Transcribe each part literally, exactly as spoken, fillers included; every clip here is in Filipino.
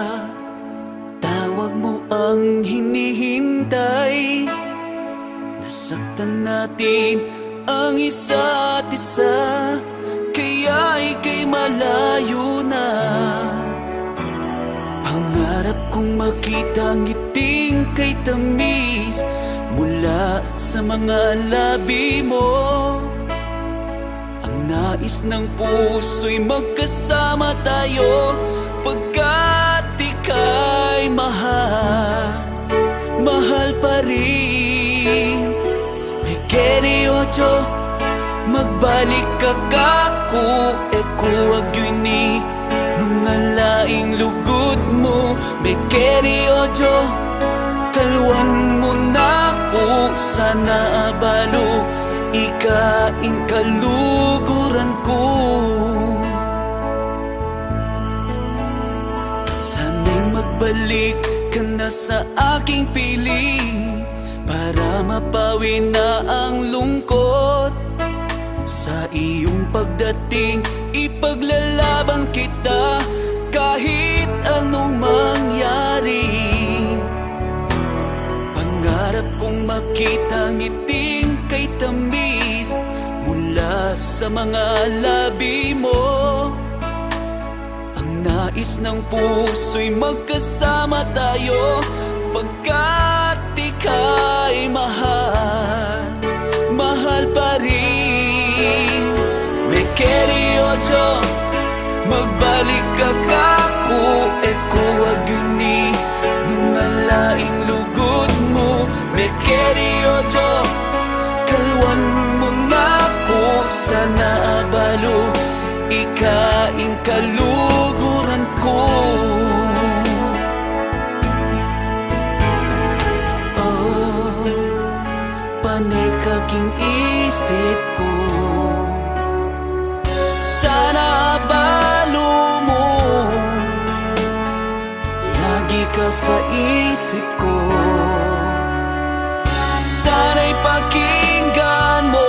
Tawag mo ang hinihintay. Nasaktan natin ang isa't isa, kaya ika'y malayo na. Pangarap kong makita ang ngiting kay tamis mula sa mga labi mo. Ang nais ng puso'y magkasama tayo, pagkat ika'y mahal, mahal pa rin. Mekeri ocho, magbalik ka kako, e kuwag yun ni nung alaing lugod mo. Mekeri ocho, kalwan mo na ko, sana abalo ikaing kaluguran ko. Sana'y magbalik ka na sa aking piling, para mapawi na ang lungkot. Sa iyong pagdating, ipaglalaban kita kahit anong mangyari. Pangarap kong makita ang ngiting kay tamis mula sa mga labi mo. Ang nais ng puso'y magkasama tayo, pagkat ika'y mahal, mahal pa rin. Mekeri ocho, magbalik ka kako, e kuwag yun ni nung alaing lugod mo. Mekeri ocho, kalwan mo na ko, sana abalo ikaing kaluguran ko. Panay kaking isip ko, sana balo mo, lagi ka sa isip ko. Sana'y pakinggan mo.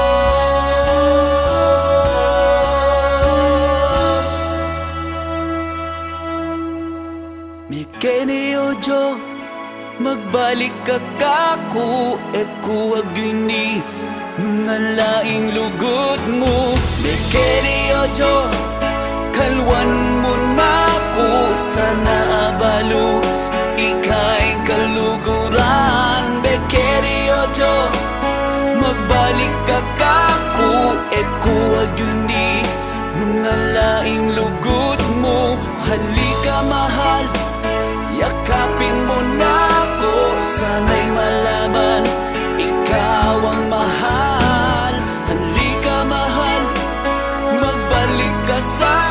Mekeri ocho, magbalik ka kako, e kuwag yun ni nung alaing lugod mo. Mekeri ocho, kalwan mo na ko, sana abalo ika'y kaluguran. Mekeri ocho, magbalik ka kako, e kuwag yun ni nung alaing lugod mo. Halika mahal, yakapin mo na ako, sana'y malaman ikaw ang mahal. Halika mahal, magbalik ka sa